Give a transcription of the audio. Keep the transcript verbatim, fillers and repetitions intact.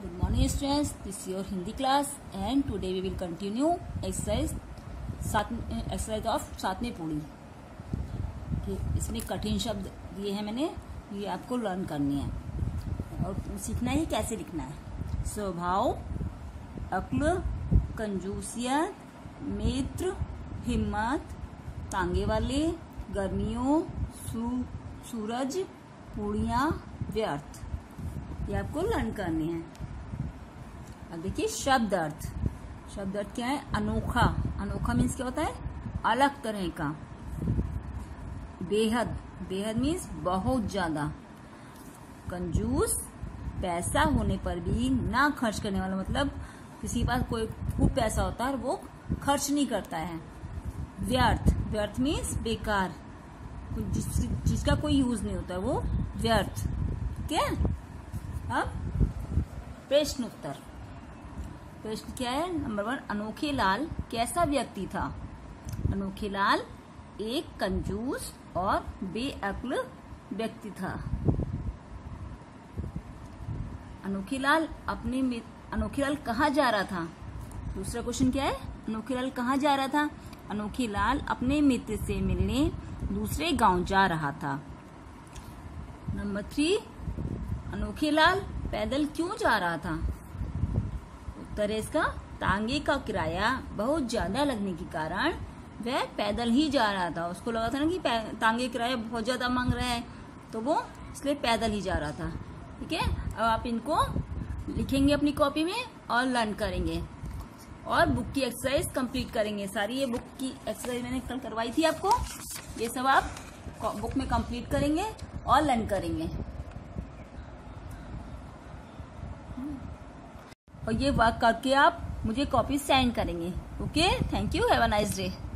Good morning students, this is your Hindi class and today we will continue exercise सात exercise of सातवीं पूरी। कि इसमें कठिन शब्द दिए हैं मैंने, ये आपको लर्न करनी है और सीखना है कैसे लिखना है। स्वभाव, अक्ल, कंजूसियत, मित्र, हिम्मत, तांगे वाले, गर्मियों, सू, सूरज, पूड़ियाँ, व्यर्थ, ये आपको लर्न करनी है। अब देखिए शब्द अर्थ। शब्द अर्थ क्या है? अनोखा। अनोखा मीन्स क्या होता है? अलग तरह का। बेहद, बेहद मीन्स बहुत ज्यादा। कंजूस, पैसा होने पर भी ना खर्च करने वाला, मतलब किसी के पास कोई खूब पैसा होता है और वो खर्च नहीं करता है। व्यर्थ, व्यर्थ मीन्स बेकार, जिस जिसका कोई यूज नहीं होता, वो व्यर्थ। ठीक है। अब प्रश्न उत्तर। प्रश्न क्या है? नंबर वन, अनोखे लाल कैसा व्यक्ति था? अनोखे लाल एक कंजूस और बेअक्ल व्यक्ति था। अनोखे लाल अपने में अनोखे लाल कहाँ जा रहा था? दूसरा क्वेश्चन क्या है? अनोखे लाल कहाँ जा रहा था? अनोखे लाल अपने मित्र से मिलने दूसरे गांव जा रहा था। नंबर थ्री, अनोखे लाल पैदल क्यों जा रहा था? उत्तर है इसका, तांगे का किराया बहुत ज्यादा लगने के कारण वह पैदल ही जा रहा था। उसको लगा था ना कि तांगे किराया बहुत ज्यादा मांग रहा है, तो वो इसलिए पैदल ही जा रहा था। ठीक है। अब आप इनको लिखेंगे अपनी कॉपी में और लर्न करेंगे और बुक की एक्सरसाइज कंप्लीट करेंगे। सारी ये बुक की एक्सरसाइज मैंने कल करवाई थी आपको, ये सब आप बुक में कंप्लीट करेंगे और लर्न करेंगे। और ये वर्क करके आप मुझे कॉपी सेंड करेंगे। Okay, thank you, have a nice day.